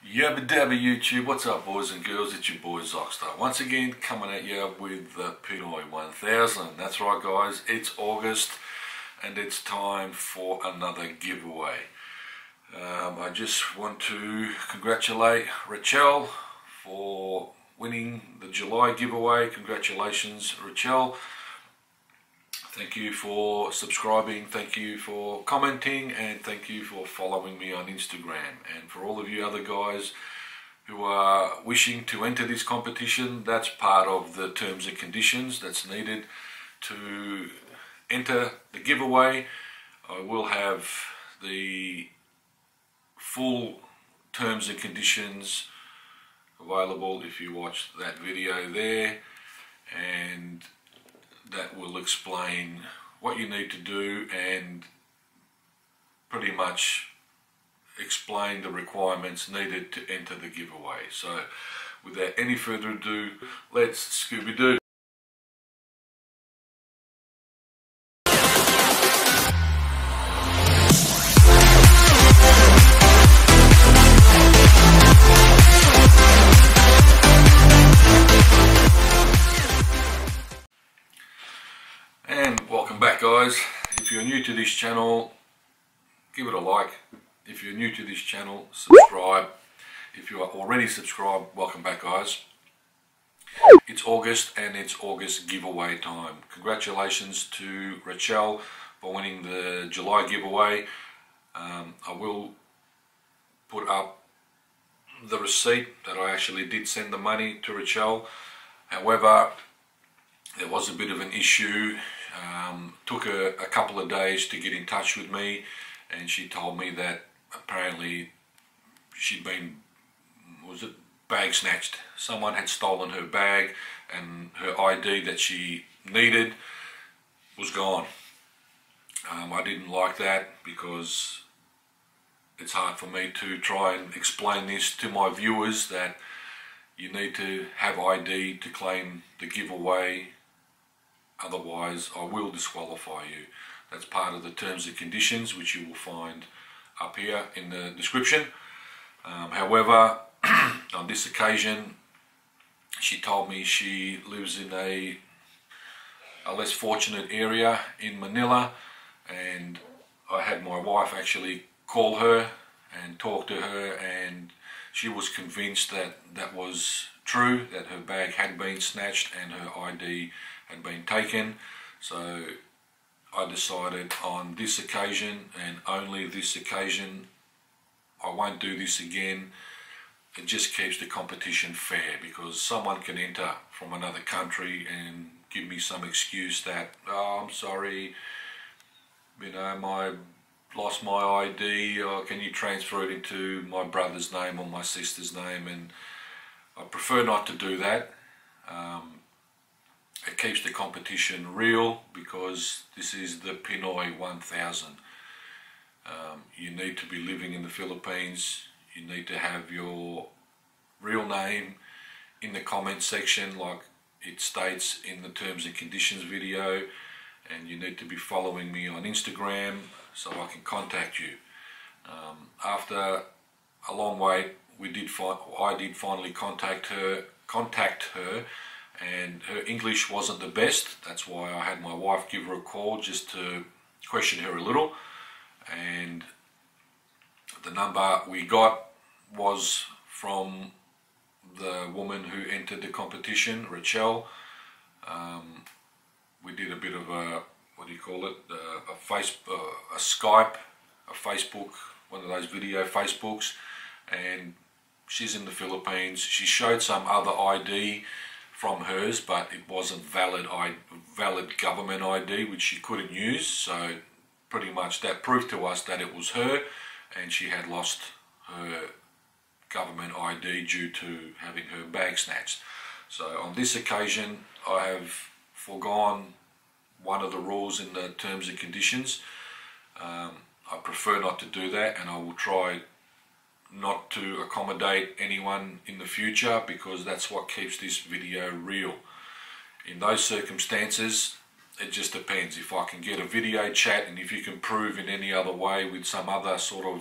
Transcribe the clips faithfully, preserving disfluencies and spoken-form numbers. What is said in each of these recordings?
Yabba dabba YouTube, what's up boys and girls, it's your boy Zockstar. Once again coming at you with the Pinoy one thousand. That's right guys, it's August and it's time for another giveaway. Um, I just want to congratulate Rachel for winning the July giveaway. Congratulations Rachel. Thank you for subscribing, thank you for commenting, and thank you for following me on Instagram. And for all of you other guys who are wishing to enter this competition, that's part of the terms and conditions that's needed to enter the giveaway. I will have the full terms and conditions available if you watch that video there, and that will explain what you need to do and pretty much explain the requirements needed to enter the giveaway. So without any further ado, let's Scooby-Doo. And welcome back guys. If you're new to this channel, give it a like. If you're new to this channel, subscribe. If you are already subscribed, welcome back guys. It's August and it's August giveaway time. Congratulations to Rachel for winning the July giveaway. Um, I will put up the receipt that I actually did send the money to Rachel. However, there was a bit of an issue. Um, took her a couple of days to get in touch with me, and she told me that apparently she'd been, was it bag snatched? Someone had stolen her bag and her I D that she needed was gone. Um, I didn't like that because it's hard for me to try and explain this to my viewers that you need to have I D to claim the giveaway. Otherwise, I will disqualify you. That's part of the terms and conditions, which you will find up here in the description. Um, however, on this occasion, she told me she lives in a, a less fortunate area in Manila, and I had my wife actually call her and talk to her, and she was convinced that that was true, that her bag had been snatched and her I D had been taken. So I decided on this occasion, and only this occasion, I won't do this again. It just keeps the competition fair, because someone can enter from another country and give me some excuse that, oh, I'm sorry, you know, my lost my I D, or can you transfer it into my brother's name or my sister's name? And I prefer not to do that. Um, It keeps the competition real, because this is the Pinoy one thousand. Um, you need to be living in the Philippines. You need to have your real name in the comment section like it states in the terms and conditions video, and you need to be following me on Instagram so I can contact you. Um, after a long wait, we did fi I did finally contact her, contact her, and her English wasn't the best. That's why I had my wife give her a call just to question her a little, and the number we got was from the woman who entered the competition, Rachel. Um, we did a bit of a, what do you call it, a, a face, uh, a Skype, a Facebook, one of those video Facebooks, and she's in the Philippines. She showed some other I D from hers, but it wasn't valid I, valid government I D, which she couldn't use. So pretty much that proved to us that it was her, and she had lost her government I D due to having her bag snatched. So on this occasion, I have foregone one of the rules in the terms and conditions. Um, I prefer not to do that, and I will try not to accommodate anyone in the future, because that's what keeps this video real. In those circumstances, it just depends. If I can get a video chat, and if you can prove in any other way with some other sort of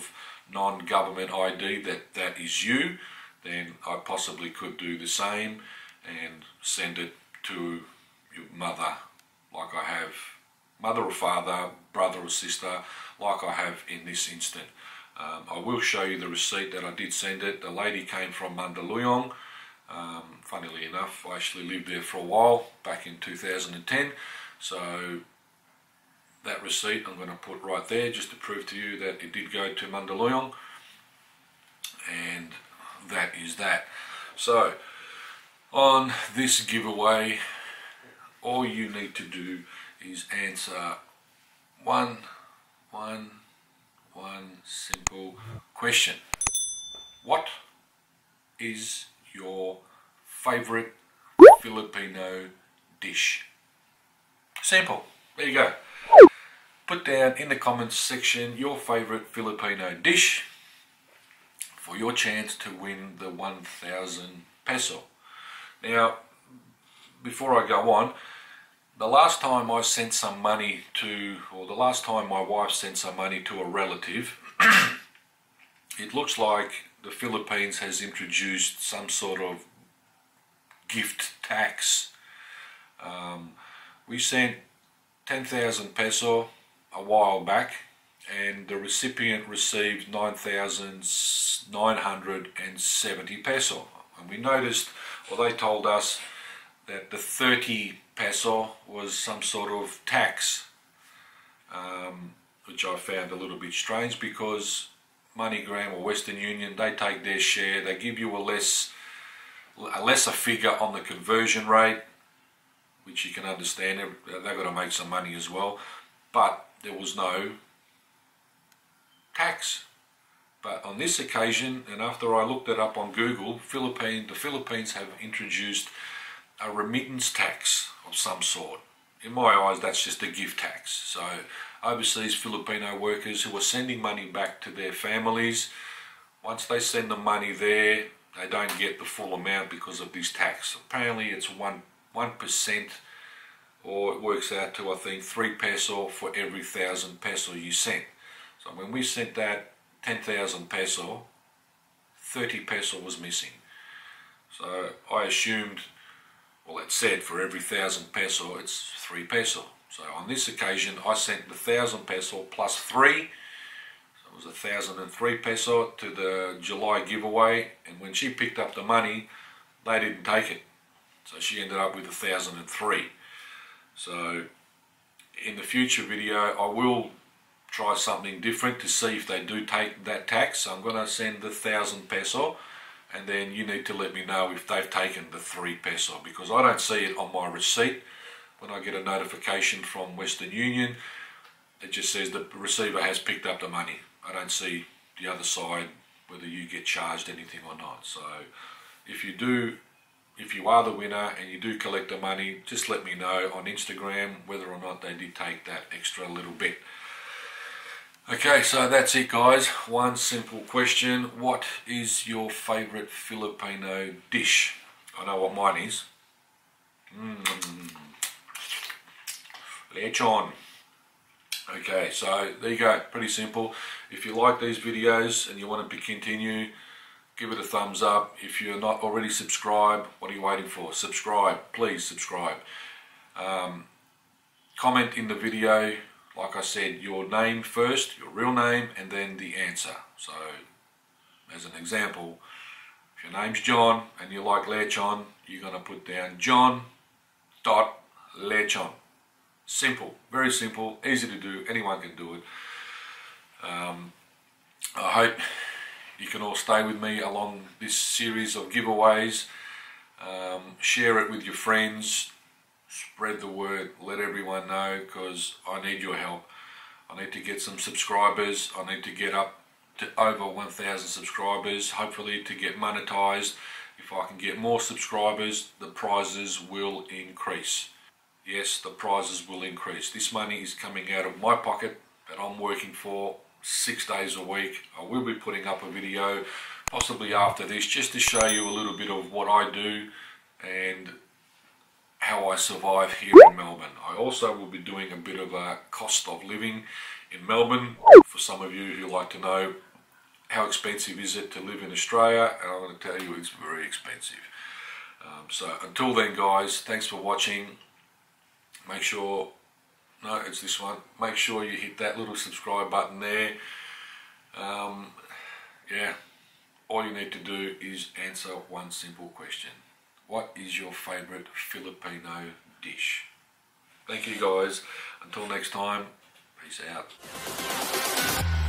non-government I D that that is you, then I possibly could do the same and send it to your mother, like I have, mother or father, brother or sister, like I have in this instant. Um, I will show you the receipt that I did send it. The lady came from Mandaluyong. Um, funnily enough, I actually lived there for a while back in two thousand ten, so that receipt I'm going to put right there just to prove to you that it did go to Mandaluyong, and that is that. So on this giveaway, all you need to do is answer one one one simple question. What is your favorite Filipino dish? Simple. There you go. Put down in the comments section your favorite Filipino dish for your chance to win the one thousand peso. Now, before I go on, the last time I sent some money to, or the last time my wife sent some money to a relative, it looks like the Philippines has introduced some sort of gift tax. Um, we sent ten thousand peso a while back, and the recipient received nine thousand nine hundred seventy peso. And we noticed, or they told us, that the thirty peso was some sort of tax, um, which I found a little bit strange, because MoneyGram or Western Union, they take their share, they give you a less a lesser figure on the conversion rate, which you can understand. They've got to make some money as well, but there was no tax. But on this occasion, and after I looked it up on Google, Philippine, the Philippines have introduced a remittance tax of some sort. In my eyes, that's just a gift tax. So overseas Filipino workers who are sending money back to their families, once they send the money there, they don't get the full amount because of this tax. Apparently it's one one percent, or it works out to, I think, three peso for every thousand peso you sent. So when we sent that ten thousand peso, thirty peso was missing. So I assumed, well, it said for every thousand peso it's three peso. So on this occasion I sent the thousand peso plus three, so it was a thousand and three peso to the July giveaway, and when she picked up the money, they didn't take it. So she ended up with a thousand and three. So in the future video I will try something different to see if they do take that tax. So I'm going to send the thousand peso, and then you need to let me know if they've taken the three peso, because I don't see it on my receipt. When I get a notification from Western Union, it just says the receiver has picked up the money. I don't see the other side, whether you get charged anything or not. So if you do, if you are the winner and you do collect the money, just let me know on Instagram whether or not they did take that extra little bit. Okay, so that's it guys. One simple question. What is your favorite Filipino dish? I know what mine is. Mm. Lechon. Okay, so there you go. Pretty simple. If you like these videos and you want to continue, give it a thumbs up. If you're not already subscribed, what are you waiting for? Subscribe. Please subscribe. Um, comment in the video, like I said, your name first, your real name, and then the answer. So, as an example, if your name's John and you like lechon, you're going to put down John dot lechon. Simple, very simple, easy to do, anyone can do it. Um, I hope you can all stay with me along this series of giveaways. Um, share it with your friends. Spread the word, let everyone know, because I need your help. I need to get some subscribers. I need to get up to over one thousand subscribers, hopefully to get monetized. If I can get more subscribers, the prizes will increase. Yes, the prizes will increase. This money is coming out of my pocket that I'm working for six days a week. I will be putting up a video possibly after this just to show you a little bit of what I do and how I survive here in Melbourne. I also will be doing a bit of a cost of living in Melbourne. For some of you who like to know how expensive is it to live in Australia, and I'm going to tell you it's very expensive. Um, so until then guys, thanks for watching. Make sure, no it's this one, make sure you hit that little subscribe button there. Um, yeah, all you need to do is answer one simple question. What is your favourite Filipino dish? Thank you guys, until next time, peace out.